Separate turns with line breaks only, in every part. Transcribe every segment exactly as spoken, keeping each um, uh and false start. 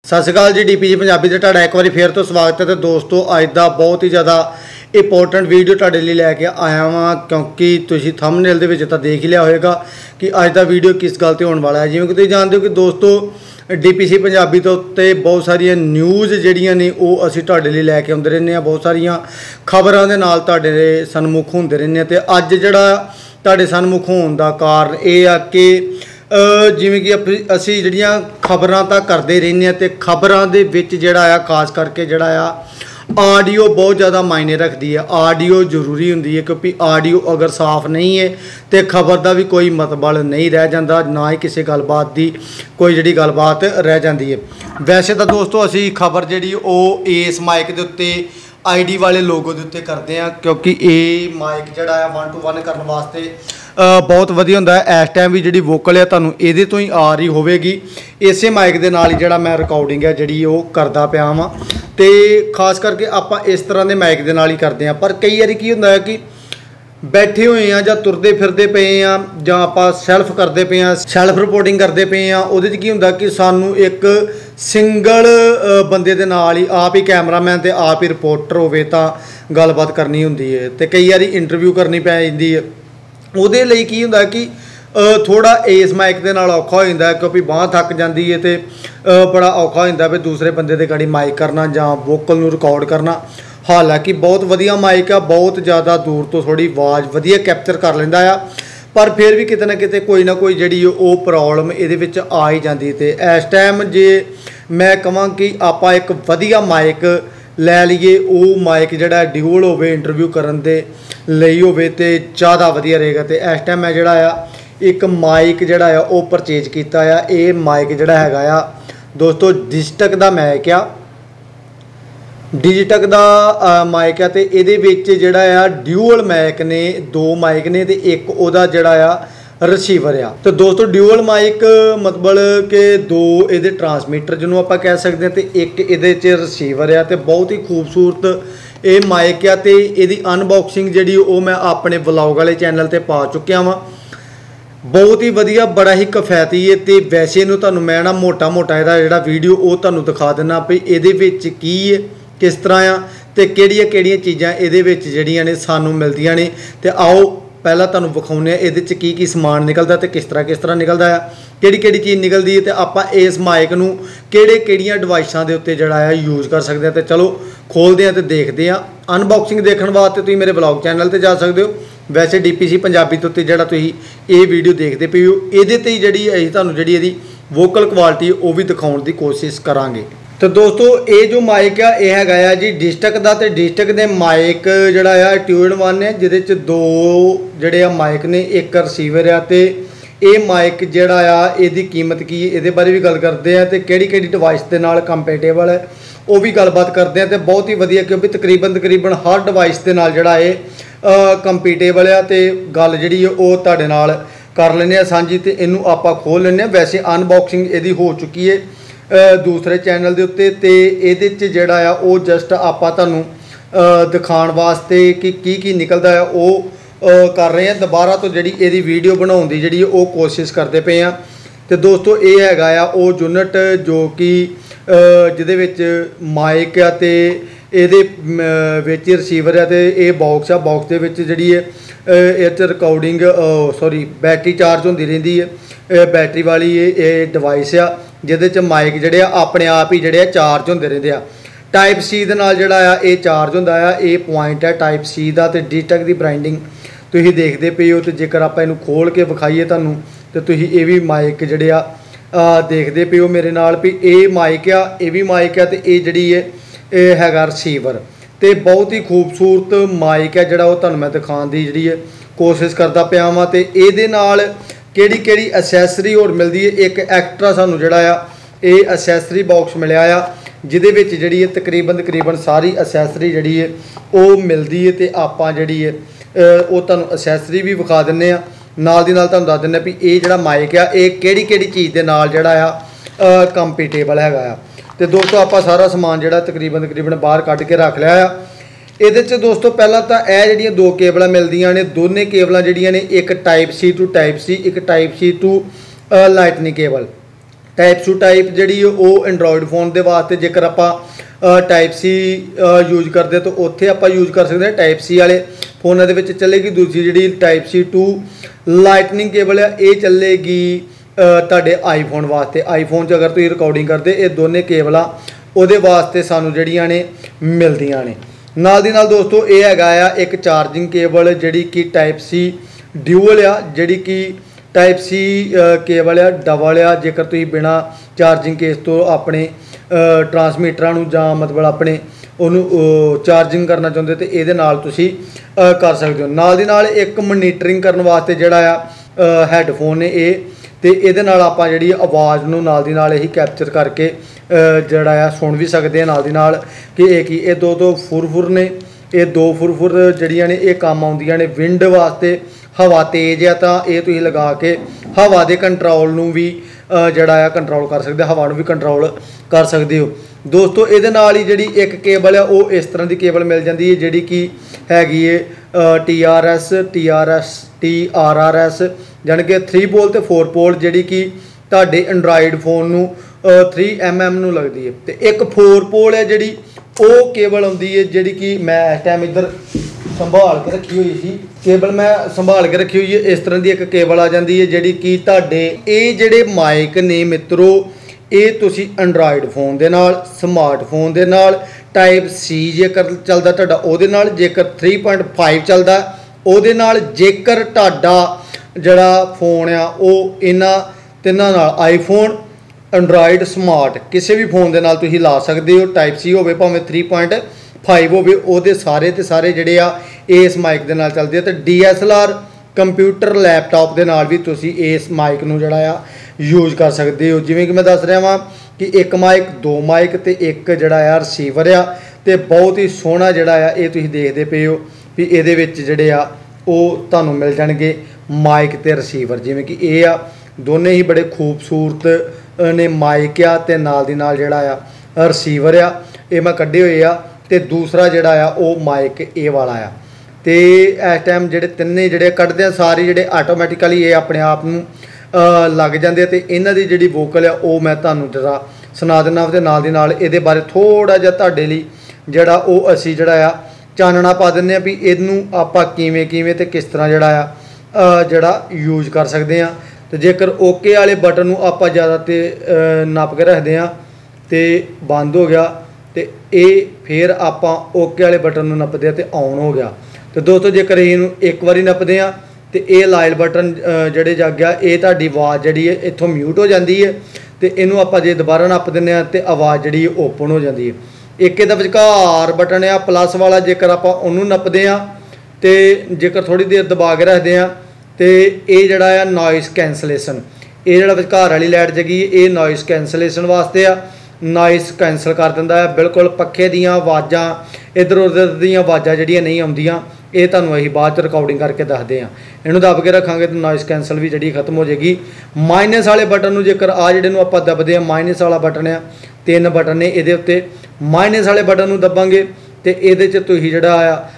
सत श्री अकाल जी। डी पी जी पंजाबी ते तुहाडा एक बार फिर तो स्वागत है। तो दोस्तों अज दा बहुत ही ज़्यादा इंपोर्टेंट वीडियो तुहाडे लई लैके आया वां, क्योंकि तुसीं थंबनेल दे विच तां देख ही लिया होएगा कि अज दा वीडियो किस गल ते होने वाला है। जिवें कि तुसीं जानदे हो कि दोस्तों डी पी सी पंजाबी तो उत्ते बहुत सारिया न्यूज़ जिहड़ियां ने ओह असीं तुहाडे लई लैके आउंदे रहिंदे आ, बहुत सारिया खबरां दे नाल तुहाडे सन्मुख हुंदे रहिंदे आ। ते अज जिहड़ा तुहाडे सन्मुख होण दा कारण इह आ कि जिवें कि असीं जिहड़ियां खबरां तां करदे रहिंदे आ ते खबरां दे विच जिहड़ा आ खास करके जिहड़ा आ आडियो बहुत ज़्यादा मायने रखती है। आडियो जरूरी होंदी है, क्योंकि आडियो अगर साफ नहीं है तो खबर का भी कोई मतबल नहीं रह जाता, ना ही किसी गलबात की कोई जिहड़ी गलबात रह जाती है। वैसे तो दोस्तों असी खबर जिहड़ी वो इस माइक के उत्ते आई डी वाले लोगो के उत्ते करते हैं, क्योंकि ये माइक जिहड़ा है वन टू वन करने वास्ते बहुत वधिया हुंदा है। इस टाइम भी जिहड़ी वोकल है तुहानूं इहदे तो ही आ रही होवेगी, इसे माइक दे नाल ही जिहड़ा मैं रिकॉर्डिंग है जिहड़ी वो करदा पिया वां। ते खास करके आपां इस तरह के माइक दे नाल ही करते हैं। पर कई बारी की हुंदा है कि बैठे हुए हैं जां तुरदे फिरदे पे हैं जां आपां सैल्फ करते पे हैं, सैल्फ रिपोर्टिंग करते पे हैं, उहदे च की हुंदा कि सानूं एक सिंगल बंदे दे नाल ही आप ही कैमरामैन ते आप ही रिपोर्टर होवे तां गलबात करनी हुंदी है। ते कई बारी इंटरव्यू करनी पै जांदी है। ਉਹਦੇ ਲਈ ਕੀ ਹੁੰਦਾ कि थोड़ा इस माइक के नाल औखा हो जाता है, क्योंकि बांह थक जाती है तो बड़ा औखा हो जाता भी दूसरे बंदे के गाड़ी माइक करना जां वोकल नूं रिकॉर्ड करना। हालांकि बहुत वधिया माइक आ, बहुत ज़्यादा दूर तो थोड़ी आवाज़ वधिया कैप्चर कर लैंदा आ, पर फिर भी किते ना किते कोई ना कोई जिहड़ी वो प्रॉब्लम इहदे विच आ ही जाती। ते इस टाइम जे मैं कहां कि आपां एक वधिया माइक लै लीए, वो माइक जिहड़ा ड्यूल होवे इंटरव्यू करन दे ਲਈ ਹੋਵੇ ਤੇ ज़्यादा वधिया रहेगा। तो इस टाइम मैं जिहड़ा आ एक माइक जिहड़ा आ वो परचेज किया आ। ये माइक जिहड़ा हैगा आ दोस्तों डिजिटक दा माइक आ, डिजिटक दा माइक आ। ते इहदे विच जिहड़ा आ ड्यूअल माइक ने, दो माइक ने ते एक उहदा जिहड़ा आ रिसीवर आ। तो दोस्तों ड्यूअल माइक मतलब कि दो इहदे ट्रांसमीटर जिन्हों आपां कह सकते हैं, तो एक इहदे च रिसीवर आ। तो बहुत ही खूबसूरत ये माइक आ। तो यदी अनबॉक्सिंग जी वो मैं अपने व्लॉग वाले चैनल पर पा चुकिया वा। बहुत ही वधिया, बड़ा ही किफायती है। तो वैसे इनू तुहानूं मैं ना मोटा मोटा इहदा जिहड़ा वीडियो वो तुहानूं दिखा देना भी इहदे विच की है, किस तरह आ ते किहड़ियां किहड़ियां चीज़ां इहदे विच जिहड़ियां ने सानूं मिलदियां ने। ते आओ पहला तुहानूं विखाउने आ इहदे च की की समान निकलदा ते किस तरह किस तरह निकलदा आ, किहड़ी किहड़ी चीज़ निकलदी है, ते आपां इस माइक नूं किहड़े किहड़ियां डिवाइसां दे उत्ते जिहड़ा आ यूज़ कर सकदे आ। ते चलो खोलते हैं तो देखते हैं। अनबॉक्सिंग देखने वास्ते तुसीं मेरे ब्लॉग चैनल पर जा सकते हो। वैसे डी पी सी पंजाबी तो उत्ते जिहड़ा तुसीं ये वीडियो देखते पे हो, इहदे ते जिहड़ी असीं तुहानूं जिहड़ी इहदी वोकल क्वालिटी वो भी दिखाउण दी कोशिश करांगे। तो दोस्तों ये जो माइक आ यह हैगा आ जी डिजिटक दा। ते डिजिटक दे माइक जिहड़ा आ टू इन वन है, जिहदे च दो जिहड़े आ माइक ने, एक रिसीवर आ। ते ये माइक जिहड़ा आ इहदी कीमत की है इहदे बारे भी गल करते हैं, तो किहड़ी किहड़ी डिवाइस दे नाल कंपैटिबल है वो भी गलबात करते हैं। तो बहुत ही वधिया, क्योंकि तकरीबन तकरीबन हर डिवाइस के नाल जिहड़ा ये कंपैटिबल है। तो गल जिहड़ी वो तुहाडे नाल कर लैंदे आ सांझी, ते इनू आपां खोल लैंदे आ। वैसे अनबॉक्सिंग इहदी हो चुकी है दूसरे चैनल के उत्ते, ते इहदे च जिहड़ा आ वो जस्ट आपां तुहानूं दिखाउण वास्ते कि की की निकलदा है वो कर रहे हैं। दोबारा तो जिहड़ी इहदी वीडियो बनाउण दी जिहड़ी वो कोशिश करते पे आ। तो दोस्तों ये हैगा आ वो यूनिट जो कि जिहदे विच माइक आ, ते इहदे विच रिसीवर आ, ते ये बॉक्स आ। बॉक्स दे विच जिहड़ी है इह च रिकॉर्डिंग सॉरी बैटरी चार्ज होंदी रहिंदी है, बैटरी वाली ये डिवाइस आ, जिहदे च माइक जिहड़े आ अपने आप ही जिहड़े चार्ज होंदे रहिंदे आ। टाइप सी दे नाल जिहड़ा आ ये चार्ज हुंदा आ। ये पॉइंट है टाइप सी दा। ते डिजिटक दी ब्रांडिंग तुसीं देखदे पे हो। तो जेकर आपां इहनूं खोल के विखाईए तुहानूं ते तुसीं ये भी माइक जिहड़े आ देखते पे हो मेरे नाल भी ये माइक आ, ये भी माइक आ, तो ये जिहड़ी है हैगा रिसीवर। तो बहुत ही खूबसूरत माइक है जिहड़ा वो तुहानूं मैं दिखाउण दी जिहड़ी है कोशिश करदा पिया वां। ते इहदे नाल किहड़ी किहड़ी असैसरी होर मिलदी है, एक एक्स्ट्रा सानूं जिहड़ा आ ये असैसरी बॉक्स मिलिया आ, जिहदे विच जिहड़ी है तकरीबन तकरीबन सारी असैसरी जिहड़ी है वो मिलदी है। तो आपां जिहड़ी है वो तुहानूं असैसरी भी विखा दिंदे आ, नाल दी नाल तुहानूं दस दिंदे भी ये जिहड़ा माइक आ ये किहड़ी किहड़ी चीज़ दे नाल जिहड़ा आ कंपैटिबल हैगा आ। तो दोस्तों आपां सारा समान जिहड़ा तकरीबन तकरीबन बाहर कढ के रख लिया आ। ਇਹਦੇ ਚ दोस्तों पहला तो यह ਜਿਹੜੀਆਂ दो केबल मिलदियां ने, दोने केबल ਜਿਹੜੀਆਂ ने एक type C to type C, एक type C to lightning cable. Type to type जी वो एंड्रॉयड फोन के वास्ते जेकर आप टाइप सी यूज करते तो उत्थे आप यूज कर सकते हैं टाइप सी वाले फोनों के चलेगी। दूसरी जी type C to lightning cable है ये चलेगी तुहाडे आईफोन वास्ते। आईफोन च अगर तुसीं रिकॉर्डिंग करते ये दोनों केबलां उहदे वास्ते सानू जड़ियां ने मिलदियां ने। नाल दी नाल दोस्तों ये हैगा आ एक चार्जिंग केबल जिहड़ी कि टाइप सी ड्यूअल आ, जिहड़ी कि टाइप सी केबल आ डबल आ। जेकर तुसीं बिना चार्जिंग केस तो अपने ट्रांसमीटरां नूं जां मतलब अपने ਉਹਨੂੰ ਚਾਰजिंग करना चाहते तो ये तुसी कर सकते हो। नाल दी नाल एक मोनीटरिंग करने वास्ते जड़ा आ हैडफोन ने ये तो ये आप जी आवाज़ नूं नाल दी नाल ही कैप्चर करके जड़ा आ सुन भी सकते हैं। नाल दी नाल कि एक ही ये दो दो फुरफुर ने ये दो फुरफुर जड़ियां ने ये काम आउंदियां ने विंड वास्ते। हवा तेज़ है तो ये तुसीं लगा के हवा के कंट्रोल नूं भी जड़ा आ कंट्रोल कर सकते, हवा नूं भी कंट्रोल कर सकते हो। दोस्तों ये नाल ही जी एक केबल है वो इस तरह की केबल मिल जाती है जी कि हैगी है T R S T R S T R R S जाने कि थ्री पोल तो फोर पोल जी कि तुहाडे एंड्रॉयड फोन नूं थ्री एम एम नूं लगती है। तो एक फोर पोल है जी वो केबल आउंदी है जी कि मैं इस टाइम इधर संभाल के रखी हुई थी केबल, मैं संभाल के रखी हुई है। इस तरह की एक केबल आ जाती है जी कि तुहाडे ये जिहड़े माइक ने मित्रों ये तुसी एंड्रॉयड फोन दे नाल स्मार्टफोन दे नाल टाइप सी जेकर चलदा तुहाडा ओहदे नाल, जेकर थ्री पॉइंट फाइव चलदा ओहदे नाल, जेकर तुहाडा जिहड़ा फोन आ वो इन्हां तिन्नां नाल आईफोन एंड्रॉयड स्मार्ट किसी भी फोन दे नाल तुसी ला सकदे हो। टाइप सी होवे भावें थ्री पॉइंट फाइव होवे ओहदे सारे ते सारे जिहड़े आ इस माइक दे नाल चलदे। ते D S L R computer laptop के नाल भी तुसी इस माइक नूं जिहड़ा आ यूज कर सकते हो। जिवें कि मैं दस रहा वहाँ कि एक माइक दो माइक तो एक जिहड़ा आ रिसीवर आ ते बहुत ही सोहना जिहड़ा आ ये तुसीं देखदे पे हो भी इहदे विच जिहड़े आ ਉਹ ਤੁਹਾਨੂੰ मिल जाएंगे माइक तो रिसीवर। जिवें कि ये आ दोनों ही बड़े खूबसूरत ने माइक आ ते नाल दी नाल जिहड़ा आ रिसीवर आ ये मैं कड्ढे होए आ ते दूसरा जिहड़ा आ वो माइक ए वाला आ। तो इस टाइम जिहड़े तिन्ने जिहड़े कड्ढदे आ सारे जिहड़े आटोमैटिकली ये अपने आप नूं लग जाते हैं। तो इन्हां दी जिहड़ी वोकल है वो मैं तुहानूं जरा सुना दिना ते नाल दी नाल इहदे बारे थोड़ा जिहा तुहाडे लई जिहड़ा वो असीं जिहड़ा आ चानना पा दिंदे आ भी इहनूं आपां किवें किवें ते किस तरह जिहड़ा आ जिहड़ा यूज कर सकदे आ। तो जेकर ओके वाले बटन नूं आपां ज़्यादा ते नप के रखदे आ ते बंद हो गया तो ये फिर आपां ओके वाले बटन नूं नपदे आ ते ऑन हो गया। तो दोस्तों जेकर इहनूं एक बारी नपदे आ तो ये लाइल बटन जिहड़े जग गया ये तुहाडी आवाज़ जिहड़ी है इत्थों म्यूट हो जाती है। तो इनू आपां जे दोबारा नप दिंदे आ ते आवाज़ जिहड़ी ओपन हो जाती है। एक इहदा विचकार बटन आ प्लस वाला जेकर आपां ओनू नपदे आ ते जेकर थोड़ी देर दबा के रखदे आ तो ये जिहड़ा आ नॉइस कैंसलेशन ये जिहड़ा विचकार वाली लाइट जगी ये नॉइस कैंसलेशन वास्ते आ, नॉइस कैंसल कर दिंदा है बिल्कुल। पक्खे दियां आवाज़ां इधर उधर दियां आवाज़ां जिहड़ियां नहीं आउंदियां ये तुहानूं असीं बाद च रिकॉर्डिंग करके दसदे हां। इहनूं दब के रखांगे तो नॉइस कैंसल भी जिहड़ी खत्म हो जाएगी। माइनस वाले बटन नूं जेकर आ जिहड़े नूं आपां दबदे आ माइनस वाला बटन आ तीन बटन ने इहदे उत्ते माइनस वाले बटन नूं दबांगे तो इहदे च तुसीं जिहड़ा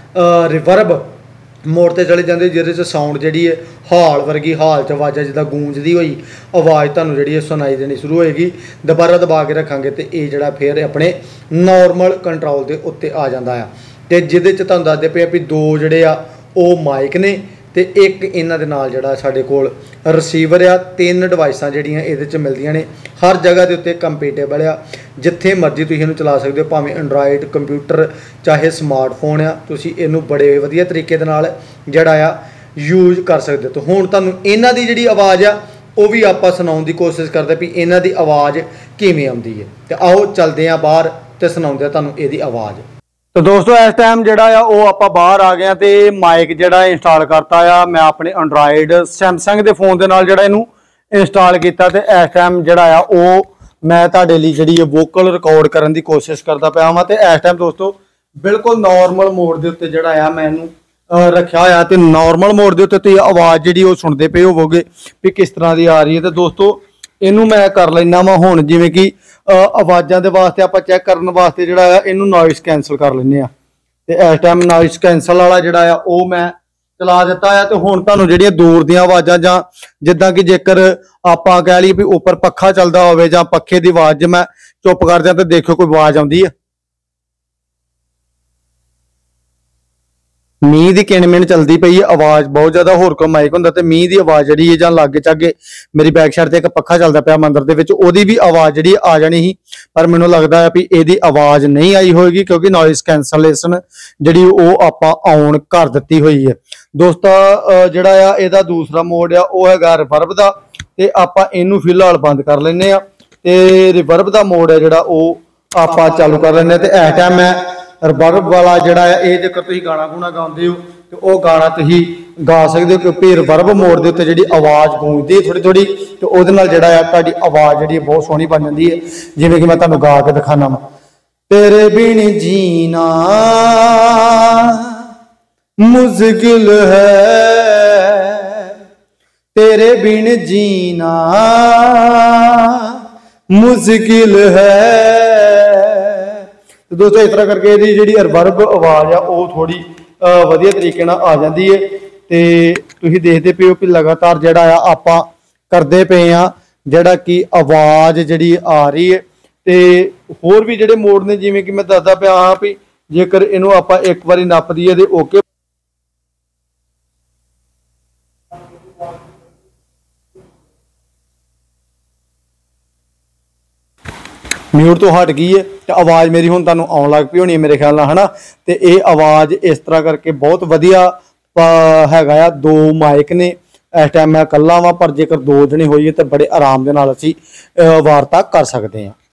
आ रिवर्ब मोड़ ते चले जाते जिहदे च साउंड जिहड़ी है हाल वर्गी हाल च आवाज़ा जिद्दां गूंजदी होई आवाज़ तुहानूं जिहड़ी सुनाई देनी शुरू होएगी। दोबारा दबा के रखांगे तो ये जिहड़ा फिर अपने नॉर्मल कंट्रोल के उत्ते आ जाता है। तो जिहदे च तुहानूं दसदे पे भी दो जिहड़े आ वो माइक ने तो एक इन्हां दे नाल जिहड़ा साडे कोल रिसीवर आ। तीन डिवाइसां जिहड़ियां इहदे च मिलदियां ने हर जगह के उत्ते कंपैटिबल आ जिथे मर्जी तुसीं इहनूं चला सकदे हो भावें एंड्रॉयड कंप्यूटर चाहे स्मार्टफोन आ तुसीं इहनूं बड़े वधिया तरीके दे नाल जिहड़ा आ यूज कर सकदे हो। तो हुण तुहानूं इन्हां दी जिहड़ी आवाज़ आ वो भी आपां सुनाउण दी कोशिश करदे भी इन्हां दी आवाज़ किवें आउंदी है। तो आओ चलदे आ बाहर ते सुनाउंदे आ तुहानूं इहदी आवाज़। तो दोस्तों इस टाइम जिहड़ा आ वो आपां बाहर आ गए तो माइक जिहड़ा इंस्टॉल करता आ मैं अपने एंड्रॉयड सैमसंग के फोन के नाल जिहड़ा इहनूं इंस्टॉल किया। तो इस टाइम जिहड़ा आ वो मैं तुहाडे लई जिहड़ी वोकल रिकॉर्ड करने की कोशिश करता पाया वां। तो इस टाइम दोस्तों बिल्कुल नॉर्मल मोड के उत्ते जिहड़ा आ मैं इहनूं रखा होया तो नॉर्मल मोड के उत्ते तुसीं आवाज़ जिहड़ी वो सुनते पे होवोगे भी किस तरह की आ रही है। तो दोस्तों इनू मैं कर लेना वा हुण जिवें कि आवाज़ां दे वास्ते आपां चैक करन वास्ते जिहड़ा आ इनू नॉइस कैंसल कर लैंदे आ। ते इस टाइम नॉइस कैंसल वाला जिहड़ा आ वो मैं ਚਲਾ ਦਿੱਤਾ ਹੈ। ਤੇ ਹੁਣ ਤੁਹਾਨੂੰ ਜਿਹੜੀਆਂ ਦੂਰ ਦੀਆਂ ਆਵਾਜ਼ਾਂ ਜਾਂ ਜਿੱਦਾਂ ਕਿ ਜੇਕਰ ਆਪਾਂ ਕਹਿ ਲਈਏ ਵੀ ਉੱਪਰ ਪੱਖਾ ਚੱਲਦਾ ਹੋਵੇ ਜਾਂ ਪੱਖੇ ਦੀ ਆਵਾਜ਼ ਮੈਂ ਚੁੱਪ ਕਰ ਜਾਂ ਤੇ ਦੇਖਿਓ ਕੋਈ ਆਵਾਜ਼ ਆਉਂਦੀ ਹੈ। ਮੀਂਹ ਦੀ ਕਿਣ-ਮਿਣ ਚੱਲਦੀ ਪਈ ਹੈ, ਆਵਾਜ਼ ਬਹੁਤ ਜ਼ਿਆਦਾ। ਹੋਰ ਕੋਈ ਮਾਈਕ ਹੁੰਦਾ ਤੇ ਮੀਂਹ ਦੀ ਆਵਾਜ਼ ਜਿਹੜੀ ਹੈ ਜਾਂ ਲਾਗੇ ਚਾਗੇ ਮੇਰੀ ਬੈਕ ਸਾਈਡ ਤੇ ਇੱਕ ਪੱਖਾ ਚੱਲਦਾ ਪਿਆ ਮੰਦਿਰ ਦੇ ਵਿੱਚ, ਉਹਦੀ ਵੀ ਆਵਾਜ਼ ਜਿਹੜੀ ਆ ਜਾਣੀ ਸੀ, ਪਰ ਮੈਨੂੰ ਲੱਗਦਾ ਹੈ ਵੀ ਇਹਦੀ ਆਵਾਜ਼ ਨਹੀਂ ਆਈ ਹੋਏਗੀ ਕਿਉਂਕਿ ਨੋਇਸ ਕੈਂਸਲੇਸ਼ਨ ਜਿਹੜੀ ਉਹ ਆਪਾਂ ਆਨ ਕਰ ਦਿੱਤੀ ਹੋਈ ਹੈ। ਦੋਸਤਾਂ ਜਿਹੜਾ ਆ ਇਹਦਾ ਦੂਸਰਾ ਮੋਡ ਆ ਉਹ ਹੈਗਾ ਰਿਵਰਬ ਦਾ, ਤੇ ਆਪਾਂ ਇਹਨੂੰ ਫਿਲਹਾਲ ਬੰਦ ਕਰ ਲੈਂਦੇ ਆ ਤੇ ਰਿਵਰਬ ਦਾ ਮੋਡ ਹੈ ਜਿਹੜਾ ਉਹ ਆਪਾਂ ਚਾਲੂ ਕਰ ਲੈਂਦੇ ਆ। ਤੇ ਇਸ ਟਾਈਮ ਮੈਂ ਰਿਵਰਬ ਵਾਲਾ ਜਿਹੜਾ ਆ ਇਹ ਜੇਕਰ ਤੁਸੀਂ ਗਾਣਾ ਗੁਣਾ ਗਾਉਂਦੇ ਹੋ ਤੇ ਉਹ ਗਾਣਾ ਤੁਸੀਂ ਗਾ ਸਕਦੇ ਹੋ, ਕਿਉਂਕਿ ਰਿਵਰਬ ਮੋਡ ਦੇ ਉੱਤੇ ਜਿਹੜੀ ਆਵਾਜ਼ ਗੂੰਜਦੀ ਹੈ ਥੋੜੀ ਥੋੜੀ, ਤੇ ਉਹਦੇ ਨਾਲ ਜਿਹੜਾ ਆ ਤੁਹਾਡੀ ਆਵਾਜ਼ ਜਿਹੜੀ ਬਹੁਤ ਸੋਹਣੀ ਬਣ ਜਾਂਦੀ ਹੈ। ਜਿਵੇਂ ਕਿ ਮੈਂ ਤੁਹਾਨੂੰ ਗਾ ਕੇ ਦਿਖਾਣਾ ਵਾ। ਤੇਰੇ ਬਿਨ ਜੀਣਾ ਮੁਸ਼ਕਿਲ ਹੈ, तेरे बिन जीना मुश्किल है। तो दोस्तों इस तरह करके ਇਹਦੀ ਜਿਹੜੀ ਰਿਵਰਬ ਆਵਾਜ਼ ਆ ਉਹ ਥੋੜੀ ਵਧੀਆ ਤਰੀਕੇ ਨਾਲ ਆ ਜਾਂਦੀ ਹੈ। ਤੇ ਤੁਸੀਂ ਦੇਖਦੇ ਪਏ ਹੋ ਕਿ ਲਗਾਤਾਰ ਜਿਹੜਾ ਆ ਆਪਾਂ ਕਰਦੇ ਪਏ ਆ ਜਿਹੜਾ ਕਿ ਆਵਾਜ਼ ਜਿਹੜੀ ਆ ਰਹੀ ਹੈ। ਤੇ ਹੋਰ ਵੀ ਜਿਹੜੇ ਮੋਡ ਨੇ ਜਿਵੇਂ ਕਿ ਮੈਂ ਦੱਸਦਾ ਪਿਆ ਹਾਂ ਵੀ ਜੇਕਰ ਇਹਨੂੰ ਆਪਾਂ ਇੱਕ ਵਾਰੀ ਨੱਪ ਦਈਏ ਤੇ ਓਕੇ म्यूट तो हट गई है तो आवाज़ मेरी हुण तुहानूं आउण लग पई होनी है मेरे ख्याल नाल, है ना। तो ये आवाज़ इस तरह करके बहुत वधिया हैगा आ। दो माइक ने इस टाइम मैं कल्ला वां, पर जेकर दो जने होइए तो बड़े आराम दे नाल असीं वार्ता कर सकते हैं।